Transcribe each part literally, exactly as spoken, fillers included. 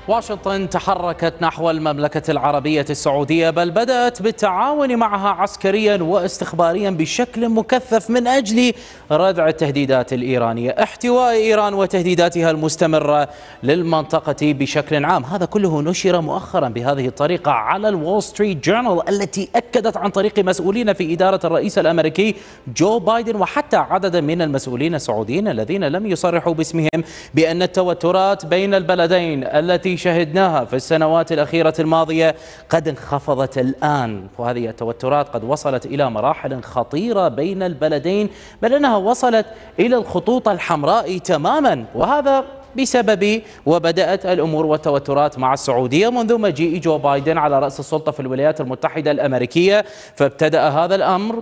واشنطن تحركت نحو المملكة العربية السعودية، بل بدأت بالتعاون معها عسكريا واستخباريا بشكل مكثف من أجل ردع التهديدات الإيرانية، احتواء إيران وتهديداتها المستمرة للمنطقة بشكل عام. هذا كله نشر مؤخرا بهذه الطريقة على الول ستريت جورنال، التي أكدت عن طريق مسؤولين في إدارة الرئيس الأمريكي جو بايدن وحتى عددا من المسؤولين السعوديين الذين لم يصرحوا باسمهم بأن التوترات بين البلدين التي شهدناها في السنوات الأخيرة الماضية قد انخفضت الآن، وهذه التوترات قد وصلت إلى مراحل خطيرة بين البلدين، بل أنها وصلت إلى الخطوط الحمراء تماما. وهذا بسبب وبدأت الأمور والتوترات مع السعودية منذ مجيء جو بايدن على رأس السلطة في الولايات المتحدة الأمريكية، فابتدأ هذا الأمر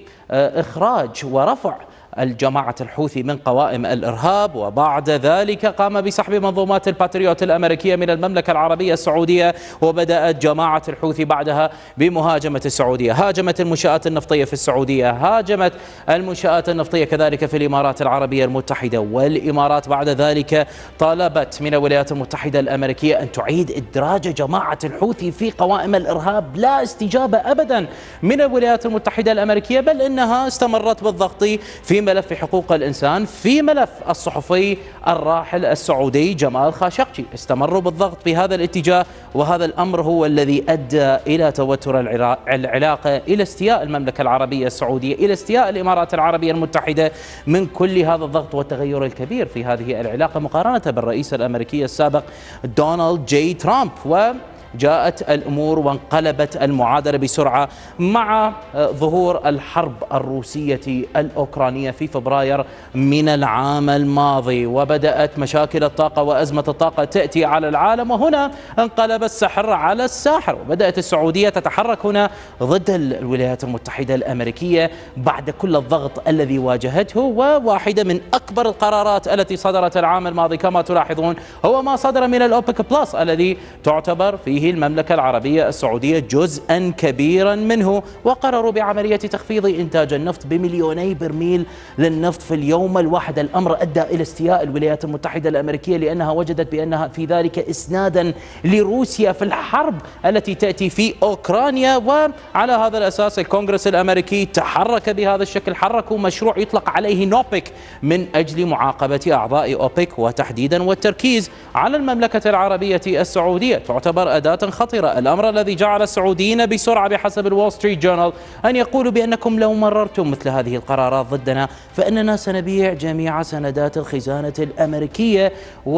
بإخراج ورفع الجماعة الحوثي من قوائم الإرهاب، وبعد ذلك قام بسحب منظومات الباتريوت الأمريكية من المملكة العربية السعودية، وبدأت جماعة الحوثي بعدها بمهاجمة السعودية، هاجمت المنشآت النفطية في السعودية، هاجمت المنشآت النفطية كذلك في الإمارات العربية المتحدة، والإمارات بعد ذلك طالبت من الولايات المتحدة الأمريكية أن تعيد إدراج جماعة الحوثي في قوائم الإرهاب. لا استجابة أبدا من الولايات المتحدة الأمريكية، بل إنها استمرت بالضغط في ملف حقوق الإنسان، في ملف الصحفي الراحل السعودي جمال خاشقجي، استمروا بالضغط بهذا الاتجاه، وهذا الأمر هو الذي أدى إلى توتر العلاقة، إلى استياء المملكة العربية السعودية، إلى استياء الإمارات العربية المتحدة من كل هذا الضغط والتغير الكبير في هذه العلاقة مقارنة بالرئيس الأمريكي السابق دونالد جي ترامب. و جاءت الأمور وانقلبت المعادلة بسرعة مع ظهور الحرب الروسية الأوكرانية في فبراير من العام الماضي، وبدأت مشاكل الطاقة وأزمة الطاقة تأتي على العالم، وهنا انقلب السحر على الساحر، وبدأت السعودية تتحرك هنا ضد الولايات المتحدة الأمريكية بعد كل الضغط الذي واجهته. وواحدة من أكبر القرارات التي صدرت العام الماضي كما تلاحظون هو ما صدر من الأوبك بلس، الذي تعتبر فيه المملكة العربية السعودية جزءا كبيرا منه، وقرروا بعملية تخفيض إنتاج النفط بمليوني برميل للنفط في اليوم الواحد. الأمر أدى إلى استياء الولايات المتحدة الأمريكية، لأنها وجدت بأنها في ذلك إسنادا لروسيا في الحرب التي تأتي في أوكرانيا. وعلى هذا الأساس الكونغرس الأمريكي تحرك بهذا الشكل، حركوا مشروع يطلق عليه نوبك من أجل معاقبة أعضاء أوبك، وتحديدا والتركيز على المملكة العربية السعودية، تعتبر أداة خطيرة. الأمر الذي جعل السعوديين بسرعة بحسب الول ستريت جورنال أن يقولوا بأنكم لو مررتم مثل هذه القرارات ضدنا فإننا سنبيع جميع سندات الخزانة الأمريكية،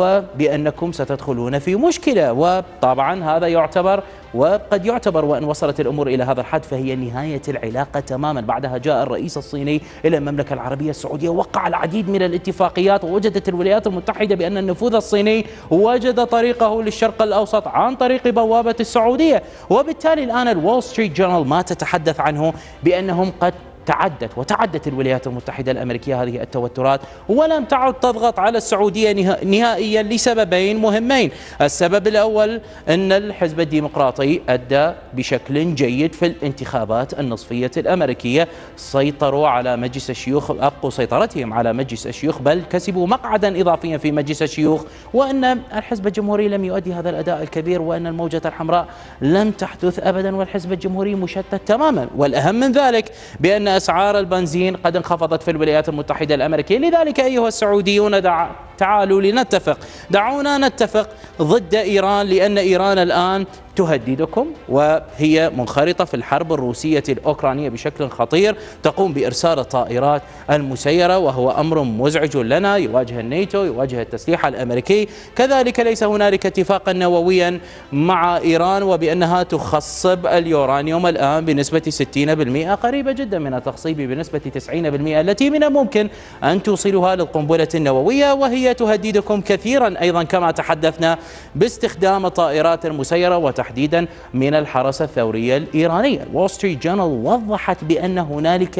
وبأنكم ستدخلون في مشكلة. وطبعا هذا يعتبر وقد يعتبر، وأن وصلت الأمور إلى هذا الحد فهي نهاية العلاقة تماما. بعدها جاء الرئيس الصيني إلى المملكة العربية السعودية، وقع العديد من الاتفاقيات، ووجدت الولايات المتحدة بأن النفوذ الصيني وجد طريقه للشرق الأوسط عن طريق بوابة السعودية. وبالتالي الآن الول ستريت جورنال ما تتحدث عنه بأنهم قد تعدت وتعدت الولايات المتحدة الأمريكية هذه التوترات، ولم تعد تضغط على السعودية نهائيا لسببين مهمين. السبب الأول أن الحزب الديمقراطي أدى بشكل جيد في الانتخابات النصفية الأمريكية، سيطروا على مجلس الشيوخ، أبقوا سيطرتهم على مجلس الشيوخ، بل كسبوا مقعدا إضافيا في مجلس الشيوخ، وأن الحزب الجمهوري لم يؤدي هذا الأداء الكبير، وأن الموجة الحمراء لم تحدث أبدا، والحزب الجمهوري مشتت تماما. والأهم من ذلك بأن أسعار البنزين قد انخفضت في الولايات المتحدة الأمريكية. لذلك أيها السعوديون دع... تعالوا لنتفق، دعونا نتفق ضد إيران، لأن إيران الآن تهددكم، وهي منخرطة في الحرب الروسية الأوكرانية بشكل خطير، تقوم بإرسال الطائرات المسيرة، وهو أمر مزعج لنا، يواجه الناتو، يواجه التسليح الأمريكي. كذلك ليس هنالك اتفاقا نوويا مع إيران، وبأنها تخصب اليورانيوم الآن بنسبة ستين بالمئة، قريبة جدا من التخصيب بنسبة تسعين بالمئة، التي من الممكن أن توصلها للقنبلة النووية. وهي تهددكم كثيرا أيضا كما تحدثنا باستخدام الطائرات المسيرة، وتحديدا من الحرس الثوري الإيراني. الول ستريت جورنال وضحت بأن هنالك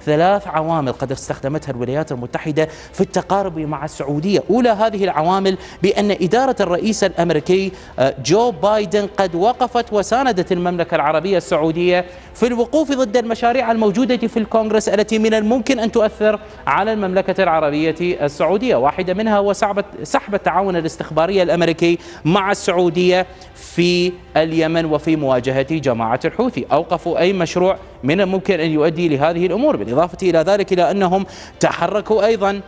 ثلاث عوامل قد استخدمتها الولايات المتحدة في التقارب مع السعودية. أولى هذه العوامل بأن إدارة الرئيس الأمريكي جو بايدن قد وقفت وساندت المملكة العربية السعودية في الوقوف ضد المشاريع الموجودة في الكونغرس التي من الممكن أن تؤثر على المملكة العربية السعودية. واحدة منها هو سحب التعاون الاستخباري الأمريكي مع السعودية في اليمن وفي مواجهة جماعة الحوثي. أوقفوا أي مشروع من الممكن أن يؤدي لهذه الأمور، بالإضافة إلى ذلك إلى أنهم تحركوا أيضا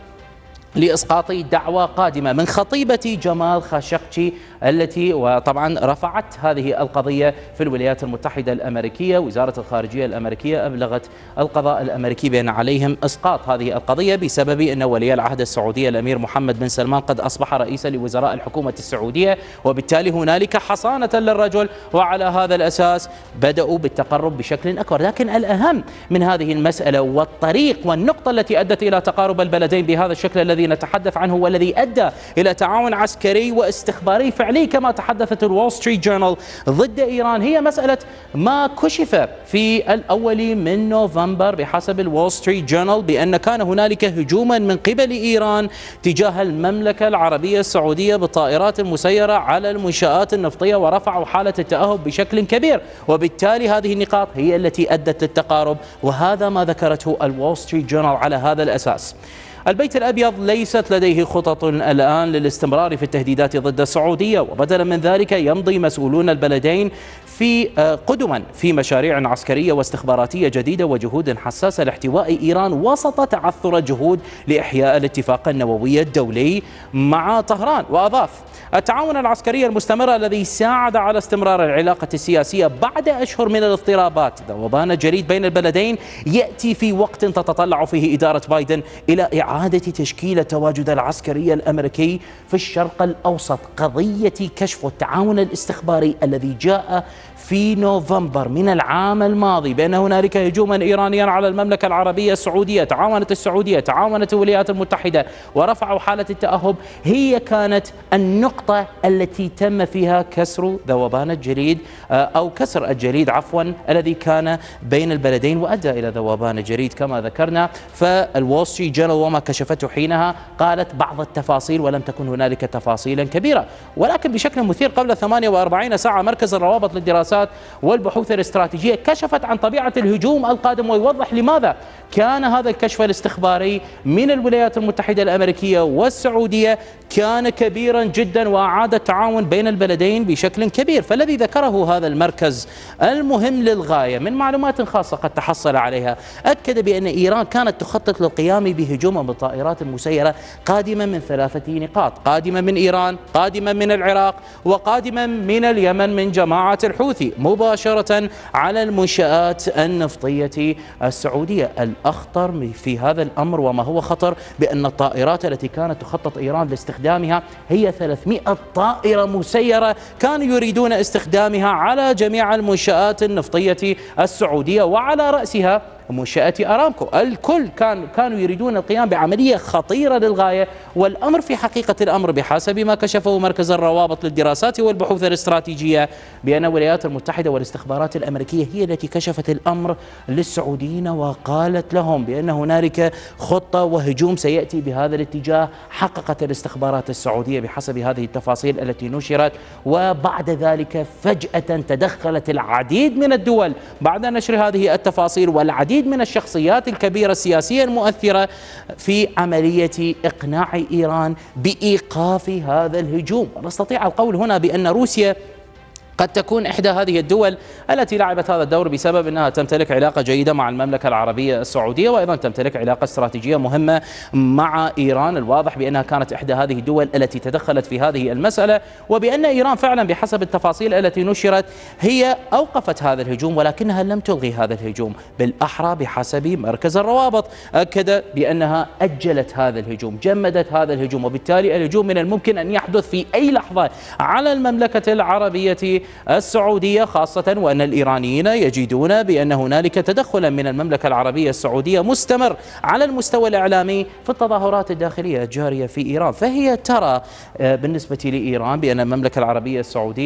لإسقاط دعوى قادمة من خطيبة جمال خاشقجي التي وطبعا رفعت هذه القضية في الولايات المتحدة الأمريكية. وزارة الخارجية الأمريكية أبلغت القضاء الأمريكي بأن عليهم إسقاط هذه القضية بسبب أن ولي العهد السعودية الأمير محمد بن سلمان قد أصبح رئيسا لوزراء الحكومة السعودية، وبالتالي هنالك حصانة للرجل، وعلى هذا الأساس بدأوا بالتقرب بشكل أكبر. لكن الأهم من هذه المسألة والطريق والنقطة التي أدت إلى تقارب البلدين بهذا الشكل الذي نتحدث عنه والذي أدى إلى تعاون عسكري واستخباري فعلي كما تحدثت الول ستريت جورنال ضد إيران، هي مسألة ما كشف في الأول من نوفمبر بحسب الول ستريت جورنال بأن كان هنالك هجوما من قبل إيران تجاه المملكة العربية السعودية بالطائرات المسيرة على المنشآت النفطية، ورفعوا حالة التأهب بشكل كبير، وبالتالي هذه النقاط هي التي أدت للتقارب، وهذا ما ذكرته الول ستريت جورنال على هذا الأساس. البيت الأبيض ليست لديه خطط الآن للاستمرار في التهديدات ضد السعودية، وبدلا من ذلك يمضي مسؤولون البلدين في قدما في مشاريع عسكرية واستخباراتية جديدة وجهود حساسة لاحتواء إيران وسط تعثر جهود لإحياء الاتفاق النووي الدولي مع طهران. وأضاف: التعاون العسكري المستمر الذي ساعد على استمرار العلاقة السياسية بعد أشهر من الاضطرابات ذوبان جريد بين البلدين يأتي في وقت تتطلع فيه إدارة بايدن إلى إعادة تشكيل التواجد العسكري الأمريكي في الشرق الأوسط. قضية كشف التعاون الاستخباري الذي جاء في نوفمبر من العام الماضي بأن هنالك هجوما إيرانيا على المملكة العربية السعودية، تعاونت السعودية، تعاونت الولايات المتحدة ورفعوا حالة التأهب، هي كانت النقطة التي تم فيها كسر ذوبان الجليد أو كسر الجليد عفوا الذي كان بين البلدين وأدى إلى ذوبان الجليد كما ذكرنا. فالول ستريت جورنال وما كشفته حينها قالت بعض التفاصيل ولم تكن هنالك تفاصيلا كبيرة، ولكن بشكل مثير قبل ثمانية وأربعين ساعة مركز الروابط للدراسات والبحوث الاستراتيجية كشفت عن طبيعة الهجوم القادم، ويوضح لماذا كان هذا الكشف الاستخباري من الولايات المتحدة الأمريكية والسعودية كان كبيرا جدا وأعاد التعاون بين البلدين بشكل كبير. فالذي ذكره هذا المركز المهم للغاية من معلومات خاصة قد تحصل عليها أكد بأن إيران كانت تخطط للقيام بهجوم بالطائرات المسيرة قادمة من ثلاثة نقاط: قادمة من إيران، قادمة من العراق، وقادمة من اليمن من جماعة الحوثي، مباشرة على المنشآت النفطية السعودية. الأخطر في هذا الأمر وما هو خطر بأن الطائرات التي كانت تخطط إيران لاستخدامها هي ثلاثمئة طائرة مسيرة كانوا يريدون استخدامها على جميع المنشآت النفطية السعودية، وعلى رأسها منشأة أرامكو. الكل كان كانوا يريدون القيام بعملية خطيرة للغاية، والأمر في حقيقة الأمر بحسب ما كشفه مركز الروابط للدراسات والبحوث الاستراتيجية بأن الولايات المتحدة والاستخبارات الأمريكية هي التي كشفت الأمر للسعوديين وقالت لهم بأن هنالك خطة وهجوم سيأتي بهذا الاتجاه. حققت الاستخبارات السعودية بحسب هذه التفاصيل التي نشرت، وبعد ذلك فجأة تدخلت العديد من الدول بعد نشر هذه التفاصيل والعديد من الشخصيات الكبيرة السياسية المؤثرة في عملية إقناع إيران بإيقاف هذا الهجوم. ونستطيع القول هنا بأن روسيا قد تكون إحدى هذه الدول التي لعبت هذا الدور بسبب أنها تمتلك علاقة جيدة مع المملكة العربية السعودية، وأيضا تمتلك علاقة استراتيجية مهمة مع إيران. الواضح بأنها كانت إحدى هذه الدول التي تدخلت في هذه المسألة، وبأن إيران فعلا بحسب التفاصيل التي نشرت هي أوقفت هذا الهجوم ولكنها لم تلغي هذا الهجوم، بالأحرى بحسب مركز الروابط أكد بأنها أجلت هذا الهجوم، جمدت هذا الهجوم، وبالتالي الهجوم من الممكن أن يحدث في أي لحظة على المملكة العربية السعودية، خاصة وأن الإيرانيين يجدون بأن هنالك تدخلا من المملكة العربية السعودية مستمر على المستوى الإعلامي في التظاهرات الداخلية الجارية في إيران. فهي ترى بالنسبة لإيران بأن المملكة العربية السعودية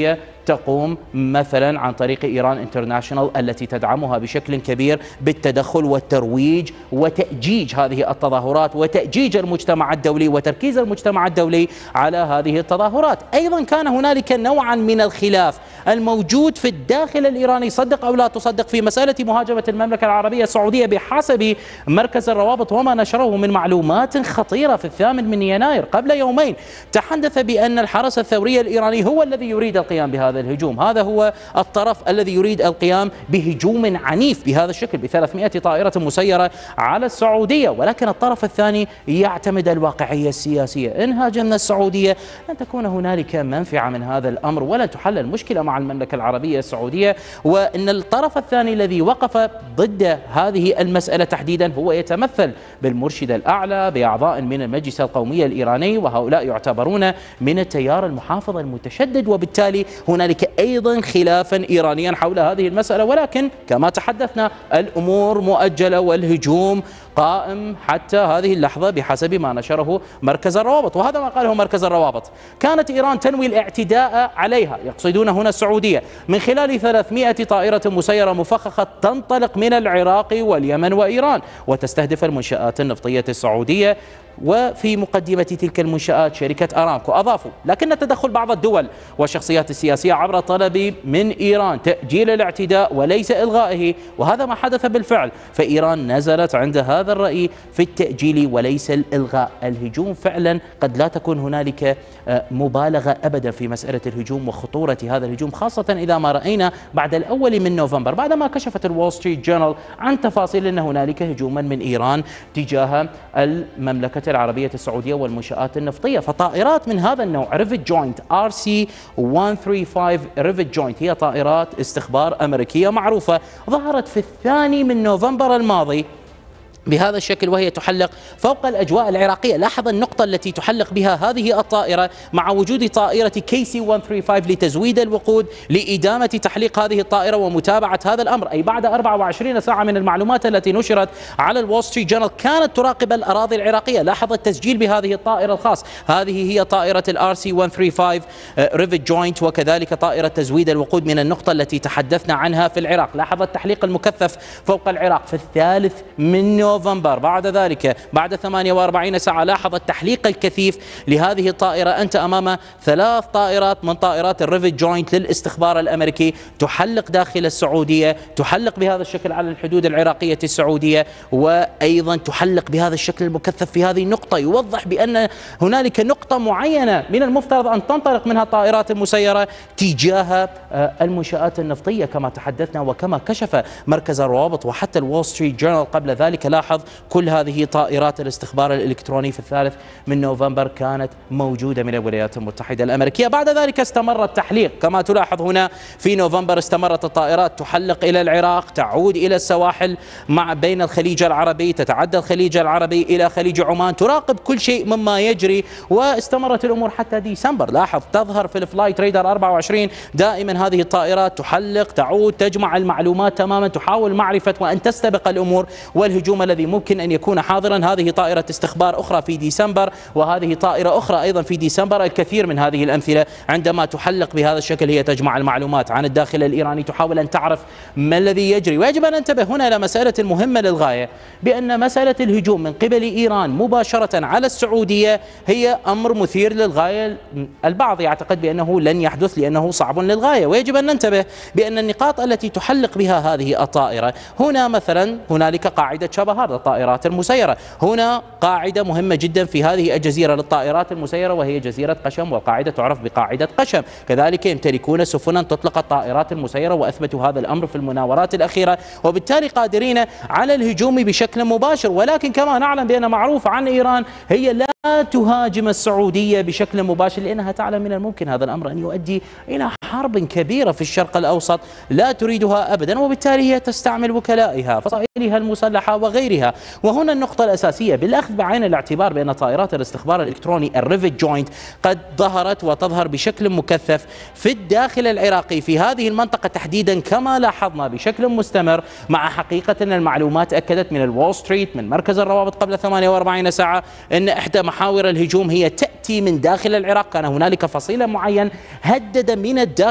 تقوم مثلا عن طريق إيران انترناشونال التي تدعمها بشكل كبير بالتدخل والترويج وتأجيج هذه التظاهرات وتأجيج المجتمع الدولي وتركيز المجتمع الدولي على هذه التظاهرات. أيضا كان هنالك نوعا من الخلاف الموجود في الداخل الإيراني، صدق أو لا تصدق، في مسألة مهاجمة المملكة العربية السعودية بحسب مركز الروابط وما نشره من معلومات خطيرة في الثامن من يناير قبل يومين. تحدث بأن الحرس الثوري الإيراني هو الذي يريد القيام بهذا الهجوم، هذا هو الطرف الذي يريد القيام بهجوم عنيف بهذا الشكل بثلاثمئة طائرة مسيرة على السعودية، ولكن الطرف الثاني يعتمد الواقعية السياسية. إن هاجمنا السعودية لن تكون هنالك منفعة من هذا الأمر ولن تحل المشكلة مع المملكة العربية السعودية، وإن الطرف الثاني الذي وقف ضد هذه المسألة تحديدا هو يتمثل بالمرشد الأعلى بأعضاء من المجلس القومي الإيراني، وهؤلاء يعتبرون من التيار المحافظ المتشدد، وبالتالي هنالك أيضا خلافا إيرانيا حول هذه المسألة. ولكن كما تحدثنا الأمور مؤجلة والهجوم قائم حتى هذه اللحظة بحسب ما نشره مركز الروابط، وهذا ما قاله مركز الروابط. كانت إيران تنوي الاعتداء عليها، يقصدون هنا السعودية، من خلال ثلاثمئة طائرة مسيرة مفخخة تنطلق من العراق واليمن وإيران وتستهدف المنشآت النفطية السعودية، وفي مقدمة تلك المنشآت شركة أرامكو. أضافوا لكن تدخل بعض الدول والشخصيات السياسية عبر طلب من إيران تأجيل الاعتداء وليس إلغائه، وهذا ما حدث بالفعل، فإيران نزلت عند هذا الرأي في التأجيل وليس الإلغاء. الهجوم فعلا قد لا تكون هنالك مبالغة أبدا في مسألة الهجوم وخطورة هذا الهجوم، خاصة إذا ما رأينا بعد الأول من نوفمبر بعدما كشفت الوول ستريت جورنال عن تفاصيل أن هنالك هجوما من إيران تجاه المملكة العربية السعودية والمنشآت النفطية. فطائرات من هذا النوع ريفت جوينت آر سي مئتين وخمسة وثلاثين ريفت جوينت هي طائرات استخبار أمريكية معروفة، ظهرت في الثاني من نوفمبر الماضي بهذا الشكل وهي تحلق فوق الأجواء العراقية. لاحظ النقطة التي تحلق بها هذه الطائرة مع وجود طائرة كي سي مئتين وثلاثة وثلاثين لتزويد الوقود لإدامة تحليق هذه الطائرة ومتابعة هذا الأمر. أي بعد أربع وعشرين ساعة من المعلومات التي نشرت على الوول ستريت جورنال كانت تراقب الأراضي العراقية. لاحظ التسجيل بهذه الطائرة الخاص، هذه هي طائرة الآر سي مئتين وثلاثة وثلاثين ريفت جوينت، وكذلك طائرة تزويد الوقود من النقطة التي تحدثنا عنها في العراق. لاحظ التحليق المكثف فوق العراق في الثالث من نوفمبر. بعد ذلك بعد ثمانية وأربعين ساعة لاحظ التحليق الكثيف لهذه الطائرة. أنت أمام ثلاث طائرات من طائرات الريفت جوينت للاستخبار الأمريكي تحلق داخل السعودية، تحلق بهذا الشكل على الحدود العراقية السعودية، وأيضا تحلق بهذا الشكل المكثف في هذه النقطة. يوضح بأن هنالك نقطة معينة من المفترض أن تنطلق منها الطائرات المسيرة تجاه المنشآت النفطية كما تحدثنا وكما كشف مركز الروابط وحتى الوول ستريت جورنال قبل ذلك. لاحظ كل هذه طائرات الاستخبار الإلكتروني في الثالث من نوفمبر كانت موجودة من الولايات المتحدة الأمريكية. بعد ذلك استمر التحليق كما تلاحظ هنا في نوفمبر، استمرت الطائرات تحلق إلى العراق، تعود إلى السواحل مع بين الخليج العربي، تتعدى الخليج العربي إلى خليج عمان، تراقب كل شيء مما يجري، واستمرت الأمور حتى ديسمبر. لاحظ تظهر في الفلايت ريدر أربعة وعشرين دائما هذه الطائرات تحلق، تعود، تجمع المعلومات تماما، تحاول معرفة وأن تستبق الأمور والهجوم الذي ممكن أن يكون حاضرا. هذه طائرة استخبار أخرى في ديسمبر، وهذه طائرة أخرى أيضا في ديسمبر. الكثير من هذه الأمثلة عندما تحلق بهذا الشكل هي تجمع المعلومات عن الداخل الإيراني، تحاول أن تعرف ما الذي يجري. ويجب أن ننتبه هنا إلى مسألة مهمة للغاية، بأن مسألة الهجوم من قبل إيران مباشرة على السعودية هي أمر مثير للغاية. البعض يعتقد بأنه لن يحدث لأنه صعب للغاية، ويجب أن ننتبه بأن النقاط التي تحلق بها هذه الطائرة، هنا مثلا هنالك قاعدة شبهار للطائرات المسيرة، هنا قاعدة مهمة جدا في هذه الجزيرة للطائرات المسيرة وهي جزيرة قشم، والقاعدة تعرف بقاعدة قشم. كذلك يمتلكون سفنا تطلق الطائرات المسيرة وأثبتوا هذا الأمر في المناورات الأخيرة، وبالتالي قادرين على الهجوم بشكل مباشر. ولكن كما نعلم بأن معروف عن إيران هي لا تهاجم السعودية بشكل مباشر، لأنها تعلم من الممكن هذا الأمر أن يؤدي إلى حرب كبيرة في الشرق الأوسط لا تريدها أبدا، وبالتالي هي تستعمل وكلائها فصائلها المسلحة وغيرها. وهنا النقطة الأساسية بالأخذ بعين الاعتبار بأن طائرات الاستخبار الإلكتروني الريفت جوينت قد ظهرت وتظهر بشكل مكثف في الداخل العراقي في هذه المنطقة تحديدا، كما لاحظنا بشكل مستمر، مع حقيقة أن المعلومات أكدت من الوول ستريت من مركز الروابط قبل ثمانية وأربعين ساعة أن إحدى محاور الهجوم هي تأتي من داخل العراق. كان هنالك فصيل معين هدد من الداخل العراقي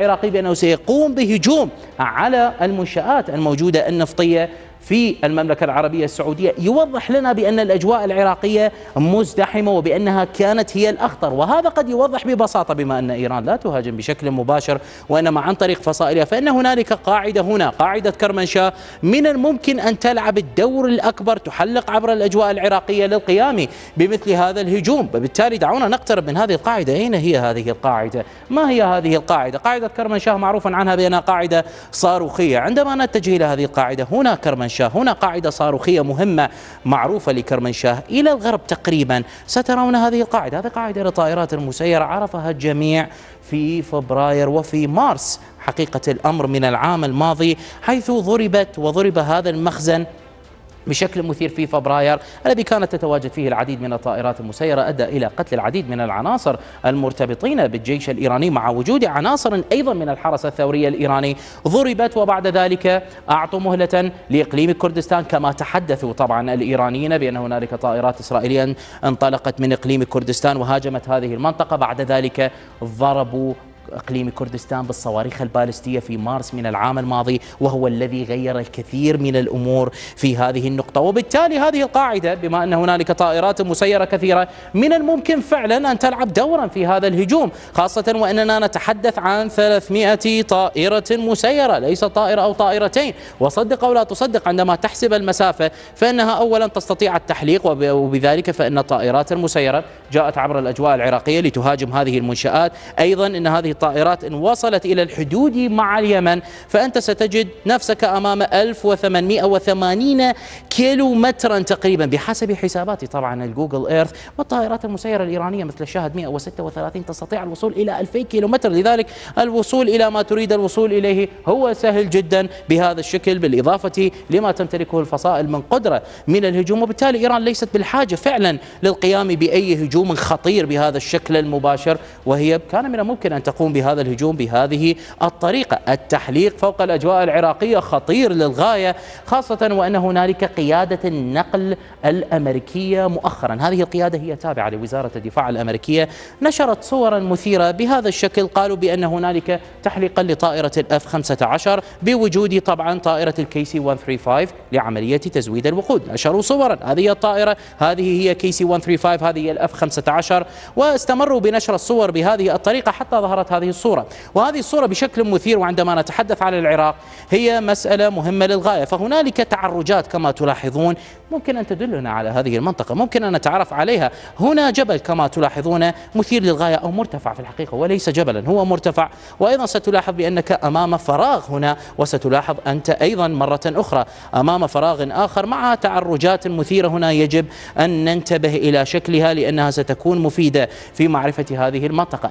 العراقي بأنه سيقوم بهجوم على المنشآت الموجودة النفطية في المملكة العربية السعودية، يوضح لنا بأن الأجواء العراقية مزدحمة وبأنها كانت هي الأخطر. وهذا قد يوضح ببساطة بما أن إيران لا تهاجم بشكل مباشر وإنما عن طريق فصائلها، فإن هنالك قاعدة هنا، قاعدة كرمنشاه، من الممكن أن تلعب الدور الأكبر، تحلق عبر الأجواء العراقية للقيام بمثل هذا الهجوم. وبالتالي دعونا نقترب من هذه القاعدة. أين هي هذه القاعدة؟ ما هي هذه القاعدة؟ قاعدة كرمنشاه معروف عنها بأنها قاعدة صاروخية. عندما نتجه إلى هذه القاعدة، هنا كرمنشاه، هنا قاعدة صاروخية مهمة معروفة لكرمنشاه إلى الغرب تقريبا. سترون هذه القاعدة، هذه قاعدة للطائرات المسيرة عرفها الجميع في فبراير وفي مارس حقيقة الأمر من العام الماضي، حيث ضربت وضرب هذا المخزن بشكل مثير في فبراير الذي كانت تتواجد فيه العديد من الطائرات المسيرة، أدى إلى قتل العديد من العناصر المرتبطين بالجيش الإيراني مع وجود عناصر أيضا من الحرس الثوري الإيراني ضربت. وبعد ذلك أعطوا مهلة لإقليم كردستان، كما تحدثوا طبعا الإيرانيين بأن هنالك طائرات إسرائيلية انطلقت من إقليم كردستان وهاجمت هذه المنطقة. بعد ذلك ضربوا إقليم كردستان بالصواريخ البالستية في مارس من العام الماضي، وهو الذي غير الكثير من الأمور في هذه النقطة. وبالتالي هذه القاعدة، بما أن هنالك طائرات مسيرة كثيرة، من الممكن فعلا أن تلعب دورا في هذا الهجوم، خاصة وأننا نتحدث عن ثلاثمئة طائرة مسيرة، ليس طائرة أو طائرتين. وصدق أو لا تصدق، عندما تحسب المسافة فإنها أولا تستطيع التحليق، وبذلك فإن الطائرات المسيرة جاءت عبر الأجواء العراقية لتهاجم هذه المنشآت. أيضا أن هذه الطائرات إن وصلت إلى الحدود مع اليمن فأنت ستجد نفسك أمام ألف وثمانمئة وثمانين كيلو مترا تقريبا بحسب حساباتي طبعا الجوجل ايرث. والطائرات المسيرة الإيرانية مثل الشاهد مئة وستة وثلاثين تستطيع الوصول إلى ألفين كيلو متر، لذلك الوصول إلى ما تريد الوصول إليه هو سهل جدا بهذا الشكل، بالإضافة لما تمتلكه الفصائل من قدرة من الهجوم. وبالتالي إيران ليست بالحاجة فعلا للقيام بأي هجوم خطير بهذا الشكل المباشر، وهي كان من الممكن أن تقوم بهذا الهجوم بهذه الطريقة. التحليق فوق الأجواء العراقية خطير للغاية، خاصة وأن هنالك قيادة النقل الأمريكية مؤخرا، هذه القيادة هي تابعة لوزارة الدفاع الأمريكية، نشرت صورا مثيرة بهذا الشكل، قالوا بأن هنالك تحليقا لطائرة الأف خمسة عشر بوجود طبعا طائرة الكي سي مئة وخمسة وثلاثين لعملية تزويد الوقود. نشروا صورا، هذه الطائرة، هذه هي كي سي مئة وخمسة وثلاثين، هذه هي الأف خمسة عشر، واستمروا بنشر الصور بهذه الطريقة حتى ظهرت هذه الصورة. وهذه الصورة بشكل مثير، وعندما نتحدث عن العراق هي مسألة مهمة للغاية، فهنالك تعرجات كما تلاحظون ممكن أن تدلنا على هذه المنطقة، ممكن أن نتعرف عليها. هنا جبل كما تلاحظون مثير للغاية، أو مرتفع في الحقيقة وليس جبلا، هو مرتفع. وأيضا ستلاحظ بأنك أمام فراغ هنا، وستلاحظ أنت أيضا مرة أخرى أمام فراغ آخر مع تعرجات مثيرة. هنا يجب أن ننتبه إلى شكلها لأنها ستكون مفيدة في معرفة هذه المنطقة.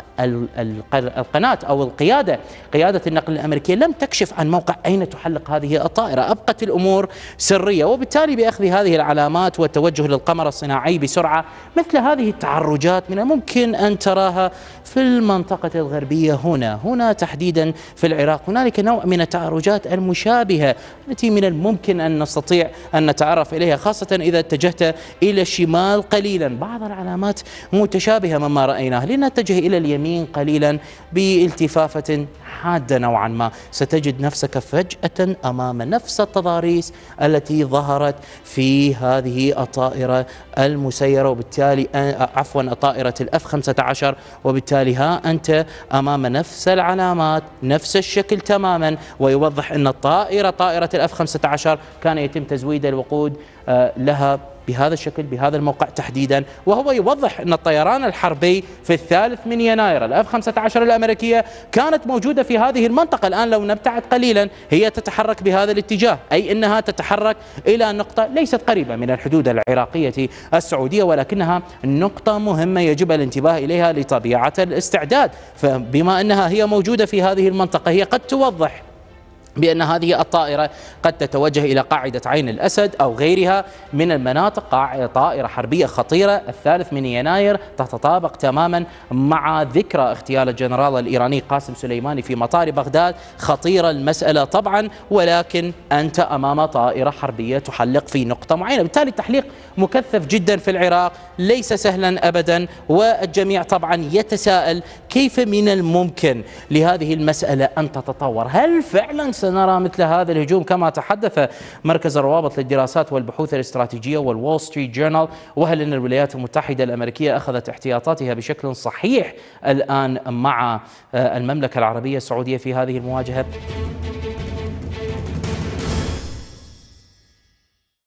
القناة أو القيادة، قيادة النقل الأمريكية لم تكشف عن موقع أين تحلق هذه الطائرة، أبقت الأمور سرية. وبالتالي بأخذ هذه العلامات والتوجه للقمر الصناعي بسرعة، مثل هذه التعرجات من الممكن أن تراها في المنطقة الغربية هنا هنا تحديدا في العراق. هنالك نوع من التعرجات المشابهة التي من الممكن أن نستطيع أن نتعرف إليها، خاصة إذا اتجهت إلى الشمال قليلا. بعض العلامات متشابهة مما رأيناه، لنتجه إلى اليمين قليلا بالتفافة حادة نوعا ما، ستجد نفسك فجأة أمام نفس التضاريس التي ظهرت في هذه الطائرة المسيرة، وبالتالي عفوا طائرة الأف خمسة عشر. وبالتالي ها أنت أمام نفس العلامات، نفس الشكل تماما، ويوضح أن الطائرة طائرة الأف خمسة عشر كان يتم تزويد الوقود لها بهذا الشكل بهذا الموقع تحديدا. وهو يوضح أن الطيران الحربي في الثالث من يناير الأف خمسة عشر الأمريكية كانت موجودة في هذه المنطقة. الآن لو نبتعد قليلا هي تتحرك بهذا الاتجاه، أي أنها تتحرك إلى نقطة ليست قريبة من الحدود العراقية السعودية، ولكنها نقطة مهمة يجب الانتباه إليها لطبيعة الاستعداد. فبما أنها هي موجودة في هذه المنطقة هي قد توضح بأن هذه الطائرة قد تتوجه إلى قاعدة عين الأسد أو غيرها من المناطق. طائرة حربية خطيرة، الثالث من يناير، تتطابق تماما مع ذكرى اغتيال الجنرال الإيراني قاسم سليماني في مطار بغداد. خطيرة المسألة طبعا، ولكن أنت أمام طائرة حربية تحلق في نقطة معينة، بالتالي التحليق مكثف جدا في العراق، ليس سهلا أبدا. والجميع طبعا يتساءل كيف من الممكن لهذه المسألة أن تتطور؟ هل فعلا سنرى مثل هذا الهجوم كما تحدث مركز الروابط للدراسات والبحوث الاستراتيجية والوول ستريت جورنال؟ وهل أن الولايات المتحدة الأمريكية أخذت احتياطاتها بشكل صحيح الآن مع المملكة العربية السعودية في هذه المواجهة؟